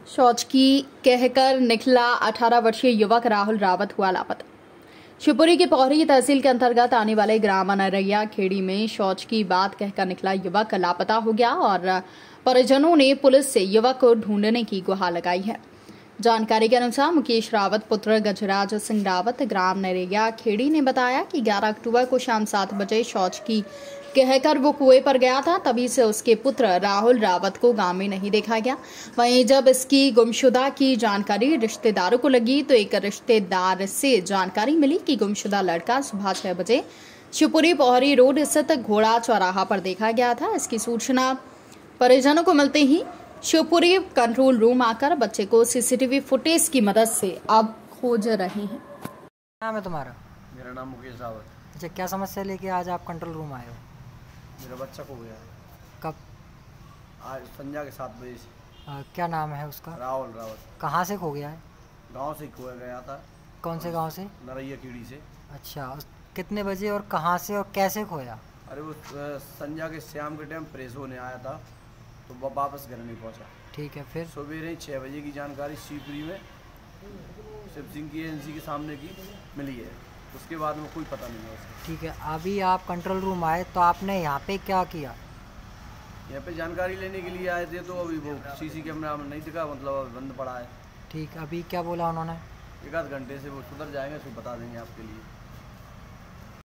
शौच की कहकर निकला 18 वर्षीय युवक राहुल रावत हुआ लापता। शिवपुरी की पोहरी तहसील के अंतर्गत आने वाले ग्राम अनरैया खेड़ी में शौच की बात कहकर निकला युवक लापता हो गया और परिजनों ने पुलिस से युवक को ढूंढने की गुहार लगाई है। जानकारी के अनुसार मुकेश रावत पुत्र गजराज सिंह रावत ग्राम नरैया खेड़ी ने बताया कि 11 अक्टूबर को शाम 7 बजे शौच की कहकर वो कुएं पर गया था। तभी से उसके पुत्र राहुल रावत को गांव में नहीं देखा गया। वहीं जब इसकी गुमशुदा की जानकारी रिश्तेदारों को लगी तो एक रिश्तेदार से जानकारी मिली कि गुमशुदा लड़का सुबह 6 बजे शिवपुरी पोहरी रोड स्थित घोड़ा चौराहा पर देखा गया था। इसकी सूचना परिजनों को मिलते ही शिवपुरी कंट्रोल रूम आकर बच्चे को सीसीटीवी फुटेज की मदद से अब खोज रहे हैं। नाम है तुम्हारा? मेरा नाम मुकेश रावत। अच्छा, क्या समस्या लेके आज आप कंट्रोल रूम आए हो? मेरा बच्चा खो गया है। कब? आज संध्या के 7 बजे से। क्या नाम है उसका? राहुल रावत। कहाँ से खो गया है? गांव से खो गया था। कौन से गांव से? नरैया कीड़ी से। अच्छा, कितने बजे और कहाँ से और कैसे खोया? अरे वो संध्या के शाम के टाइम प्रेस होने आया था तो वो वापस घर नहीं पहुंचा। ठीक है, फिर? सवेरे 6 बजे की जानकारी शिवपुरी में शिव सिंह की एजेंसी के सामने की मिली है। उसके बाद में कोई पता नहीं है उसका। ठीक है, अभी आप कंट्रोल रूम आए तो आपने यहाँ पे क्या किया? यहाँ पे जानकारी लेने के लिए आए थे तो अभी वो सीसी कैमरा में नहीं दिखा, मतलब अभी बंद पड़ा है। ठीक, अभी क्या बोला उन्होंने? 1 आध घंटे से वो सुधर जाएंगे, फिर बता देंगे आपके लिए।